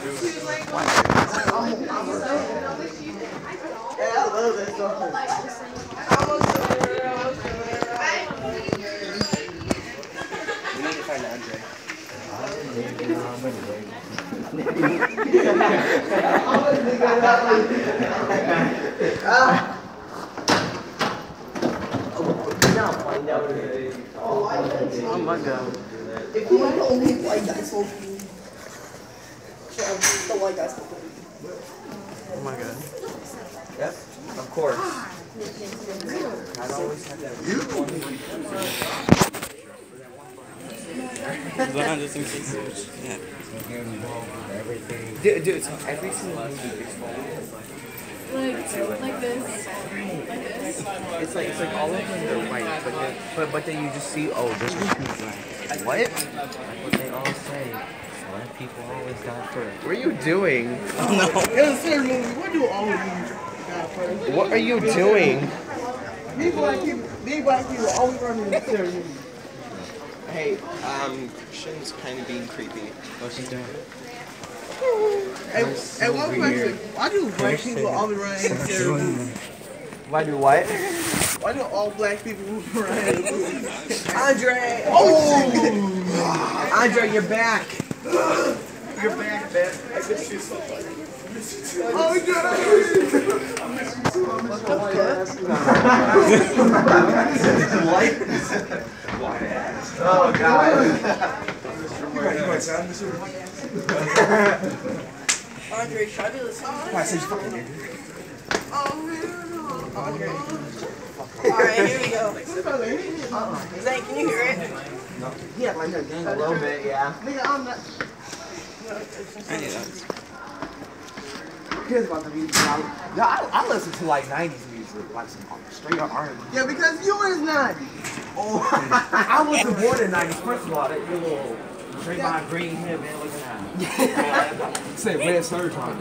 Hey, I love that song. We need to find Andre. Oh my god. If you want to only white guys smoke weed. The white guys smoke weed. Oh my god. Yep, of course. I've always had that. Yeah. Dude, so every single movie is like this. it's like all of them are white, but then you just see, oh, this is too black. What? Like what they all say. Black people always die first. What are you doing? Oh no. It's a scary movie. What do all of you die first? What are you doing? These black people always run in the scary movie. Hey, Christian's kind of being creepy. What's he doing? Hey, what question? Why do black people always run in the scary movie? Why do what? Why do all black people run in the movie? Andre! Oh! Andre, you're back! You're back, man. I miss you so much. Oh, God! I miss you too. I miss you. White ass. Oh, God. Andre, should I do this song? Why, so you fucking did. Oh, man. Okay. Alright, here we go. Zane, can you hear it? No. Yeah, like a little bit, yeah. Nigga, I'm not. I knew that. Who cares about the music? I listen to like 90s music, like some straight up R&B. Yeah, because you is not. Oh, I wasn't born in 90s. First of all, that your little Draymond Green hair, man, looking at. Say red surge on.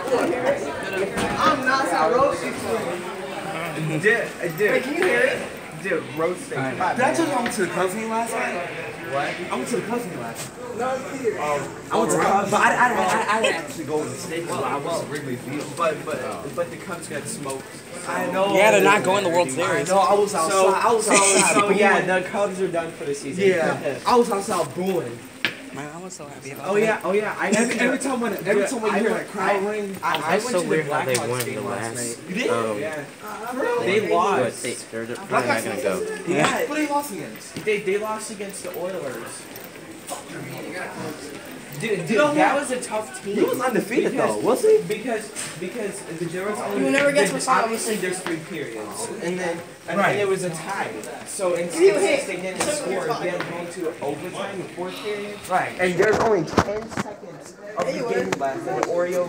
I'm not so roasting. Dude, wait, can you hear it? Dude, roasting. Did I tell you I went to the cousin last night? What? I went to the cousin last night. No, I went to the cousin. But I didn't actually go in the state. Well, I was Wrigley Field. But the Cubs got smoked. I know. Yeah, they're not going to the World Series. No, I was outside. So yeah, the Cubs are done for the season. Yeah, I was outside booing. Man, I was so happy about that. Oh yeah. Every time when you hear that crowd ring, I went to the Blackhawks game last night. You did? Yeah. They lost. They're probably not gonna go. Yeah. What they lost against? They lost against the Oilers. Dude, that was a tough team. He was undefeated though, was he? Because there was only. Who never gets obviously there's 3 periods, and then it was a tie. So since they didn't score, they had gone to overtime in 4th period. Right. And there's only 10 seconds of the game left, and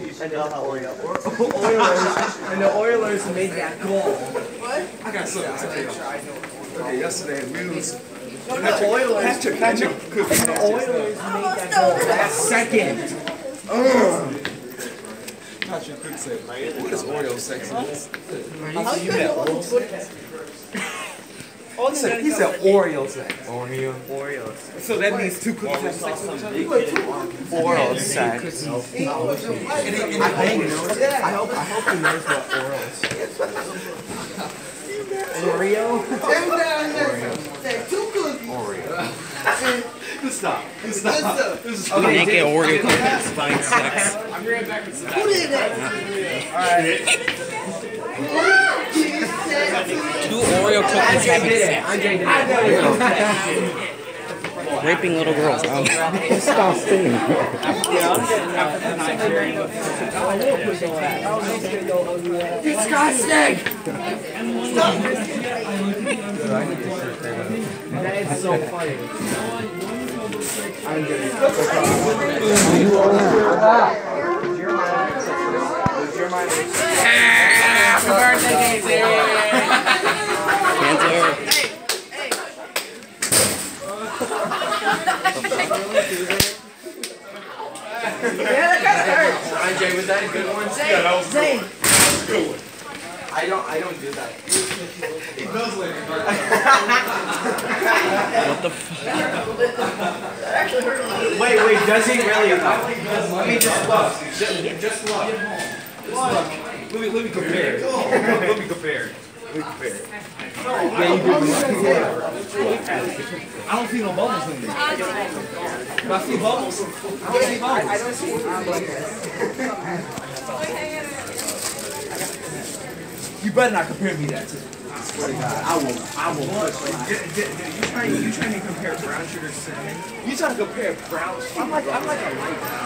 the Oilers made that goal. What? I got something to tell you. Okay, yesterday we was. The Oilers made that goal last second. Patrick Cook said, what is Oreo sexiness? He said Oreo sex. Oreo. So that means 2 cookies have sex with each other? Oral sex. I hope he knows what oral sex is. Oreo? Oreo. Stop. Naked Oreo cookies, fine sex. I'm right back with Who did that? Alright. 2 Oreo cookies having sex. Raping little girls. Stop singing. Disgusting! That is so funny. I'm getting happy birthday, Daisy! Hands over. Yeah, that kind of hurts. Andre, was that a good one? Yeah, that was a good one. Zane. I don't do that. He does like it. What the fuck? Wait, does he really though? Let me just look. Just look. Let me compare. Let me compare. I don't see no bubbles in there. Do I see bubbles? I don't see bubbles. don't see You better not compare me that to. I swear to God, I will you trying to compare brown sugar to cinnamon? You trying to compare brown? I'm like a light brown.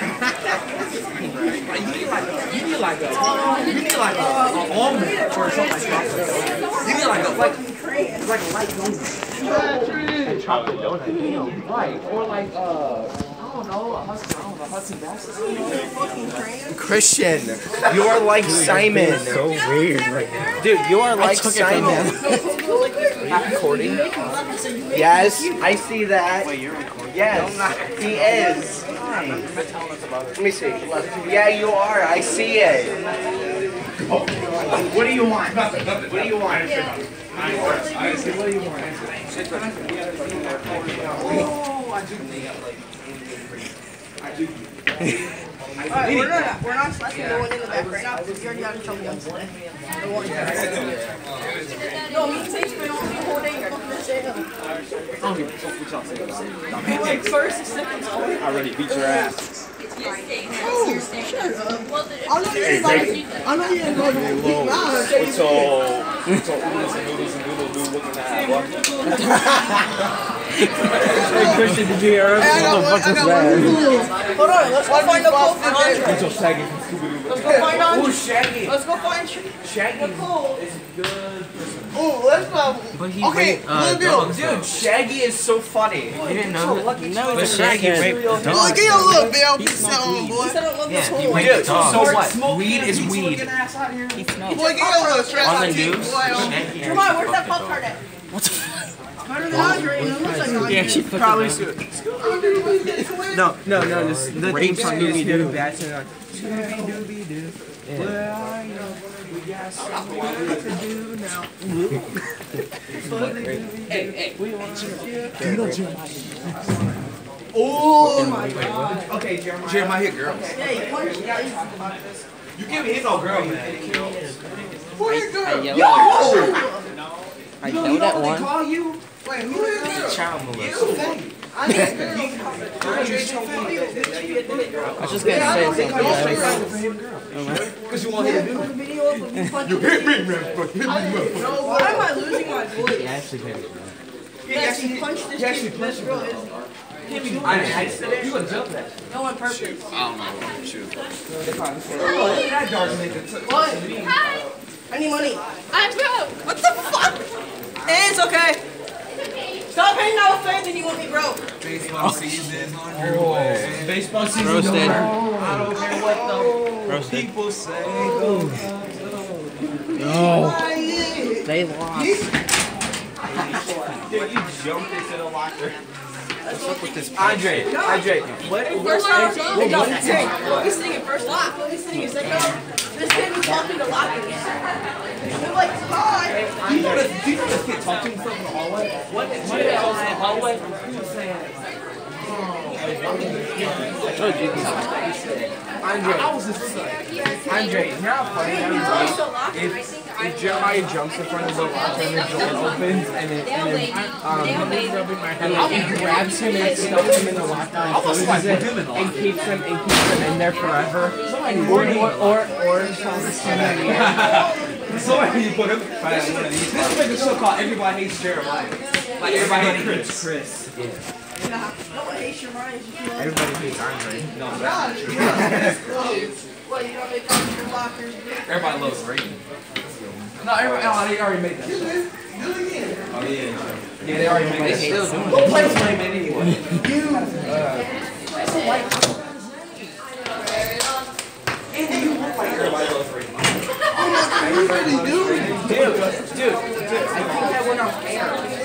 You need like a almond or something like that. You need like a light donut. chocolate donut. Right, or like I don't know, Hudson Bassett. Christian, you are like Simon. So weird right now. Dude, you are like Simon. Are you recording? Yes, I see that. Wait, you're recording? Yes, he is. Let me see. Yeah, you are. I see it. What do you want? What do you want? What do you want? Alright, we're not slashing no one in the back right now because you already have trouble once today. No, me and Sage been on the whole day. You're not gonna say nothing. Like first, second, I already beat your ass. I know you ain't going to beat mine. So oodles and noodle looking at what? Hey Christian, did you hear us? What the fuck was that? Hold on, let's go find the quote for Andre. It's so saggy from Scooby-Doo. Let's go find Andre. Who's Shaggy? Let's go find Shaggy Nicole. is a good person. Oh, let's go. But he Okay, raped little dogs. Dude, Shaggy is so funny. You didn't know that? No, but Shaggy raped Look, dogs. get your little bill. Peace out, boy. He said I love this Yeah, he whole. raped Dude, so dogs. what? Weed is weed. He smelled. Boy, get your little stress On out the too. news, Shaggy Come on, where's that pop card at? What the fuck? Better than Andre. It looks like Andre. Yeah, she probably should. No, this, the theme song is here to bat tonight. Where are you? We got something to do now. Hey, we want you to Oh my god. Okay, Jeremiah hit girls. Yeah, you punched it. You can't hit no girl, man. Who hit girl? Yo! I know that one. Call you? Wait, who hit girl? Child molester. I hit girl. I was just gonna say something. Because you want him to do it. Video of you punching. You hit me, man. Hit me, man. Why am I losing my voice? He actually hit it. Yes, he punched this kid. This girl is. I said it. You would jump that. No on purpose. I don't know. Shoot. Oh, that dark nigga took What? I need money. What the fuck? It's okay. Stop hanging out with fans and you want me broke. Baseball season is on your way. Baseball season. Roasted. I don't care what the Roasted. people say. No. They lost. Dude, you jumped into the locker. What's up with this? Andre, what? First round, he's singing first lock. He's singing second round. This kid was talking to lock again. They're like, hi. Do you know this kid talking from the hallway? What did they all say in the hallway? He was saying, Andre, you're not funny. If Jeremiah jumps in front of the locker and the door opens and he grabs him and stuffs him in the locker and closes it and keeps him in there forever. Or somebody you put him. This is like a show called Everybody Hates Jeremiah. Like everybody hates Chris. Yeah. No one hates your mind. Everybody hates Andre. No, What, you don't make up your lockers? everybody loves Reagan. No, everybody. Oh, they already made that. Do it again. Oh yeah. Yeah, they already made that. Who plays Flame anyway? Andy, you look like everybody loves Reagan. Dude, I think that went off air.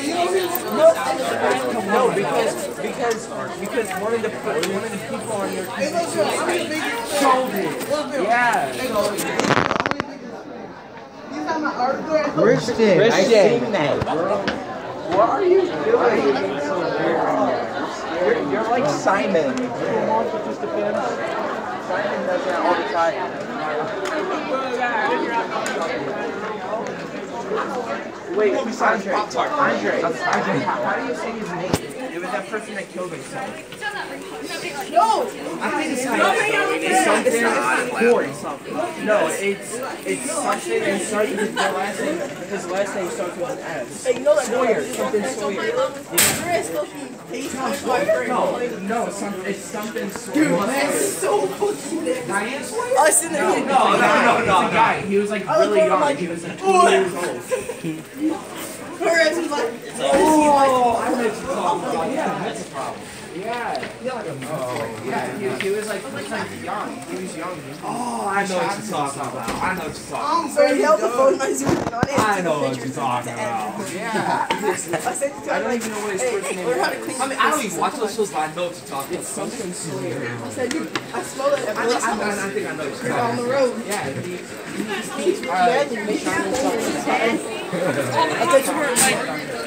No, because one of the people on your team told it. Yeah. Christian, I seen that, bro. What are you doing? You're like Simon. Simon does that all the time. Wait, Andre, how do you say his name? It was that person that killed himself. No! I think it's something Corey something. No, it's something that starts with his last name. His last name starts with an S. Hey, you know that Sawyer, something Sawyer. No, it's something Sawyer. Dude, that's so fucking dead. Diane Sawyer? I seen that. No. It's a guy. He was like really young. He was like 2 years old. Her ass was like, Oh, I know what you're talking about. Yeah, that's a problem. Yeah, he was like young. He was young. Oh, I know what you're talking about. I know what you're talking so he held the phone nice on it. about. I know what you're talking about. Yeah. I said to I don't even know what his first name learn how to is. clean I mean, I don't even watch those shows, but I know what you're talking about. It's something Sawyer. I said, dude, I smell it. I think I know what you're talking On about. the road. Yeah, He's badly making I thought you were like,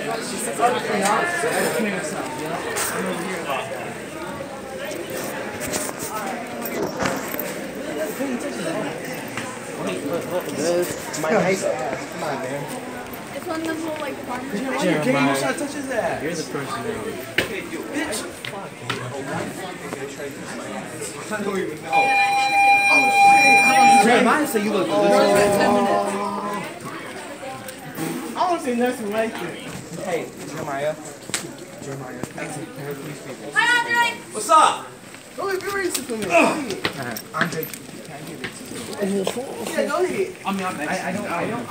my nice ass. Come on, man. It's one of them little like farm. Jeremiah. Try to touch his ass. You're the person now. Hey, you bitch. I don't even know. Jeremiah said you look delicious. I don't see nothing like it. Hey, Jeremiah. Hi, Andre. What's up? Go ahead, be racist for me. Andre, can I give it to you? Yeah, go ahead. I mean, I'm Mexican.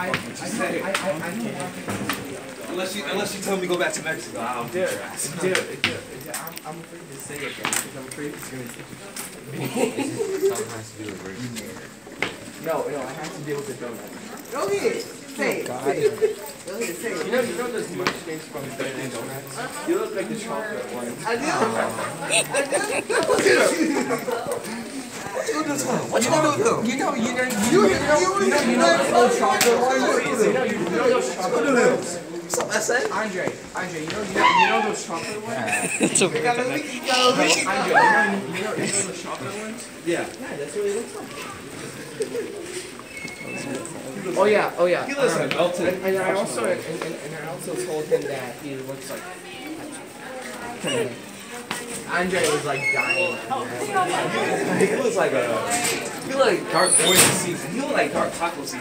Unless you tell me to go back to Mexico, I don't dare. Dude, I'm afraid to say it because I'm afraid it's going to Something has to do with race. No, it has to deal with the donut. Go ahead. Say it. God. Go ahead, say it. You know those munchkins from Dunkin' Donuts? You look like the chocolate one. I do. What you gonna do with them? You know those chocolate ones? Those chocolate ones? What's up, SA? Andre, you know those chocolate ones? It's okay. Andre, you know those chocolate ones? Yeah. Yeah, that's what it looks like. Oh yeah. He looks like melted. And I also told him that he looks like Andre was like dying. He looks like dark poison season. He looks like dark taco season.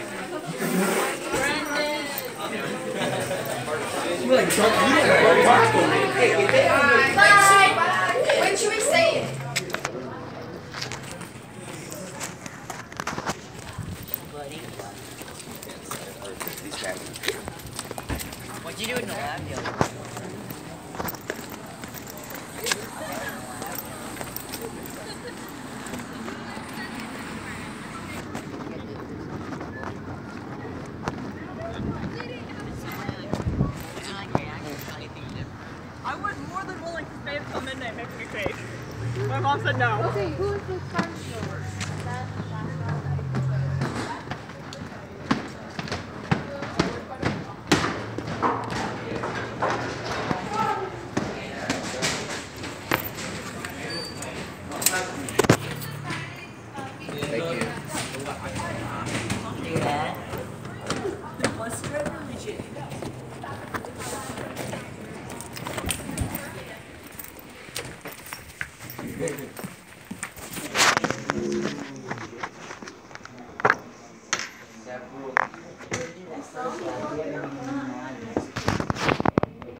You like dark taco. Hey, if they Bye. When should we say it? What'd you do in the lab the other day? I was more than willing to stay until midnight making a cake. My mom said no. Okay, who is the card store? Thank you. Yeah. That rule.